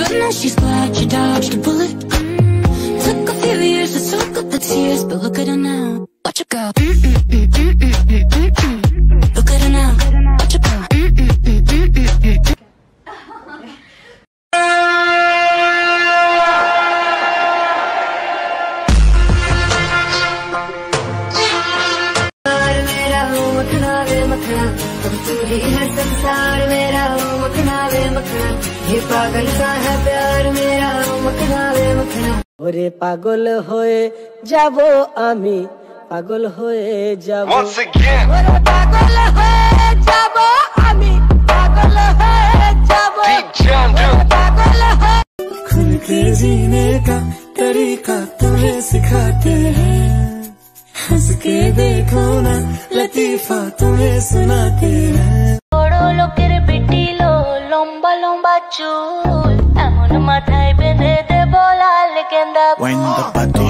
And now she's glad she dodged a bullet. Took a few years to soak up the tears, but look at her now. Watch her go. Look at her now. Watch her go. संसार मेरा मखना वे मखना, ये पागल सा है प्यार मेरा मखना वे मखना। ओरे पागल होए जाबो आमी, पागल होए जाबो। Once again. ओरे पागल होए जाबो आमी, पागल होए जाबो। पागल होए। खुल के जीने का तरीका तुम्हें सिखाते हैं, हंस के देखो ना लतीफा तुम्हें सुनाते हैं। बड़ो लोकेर बेटी लो लंबा लंबा चूल, एमन माथाय बेंधे दे बोला लेकेंदा।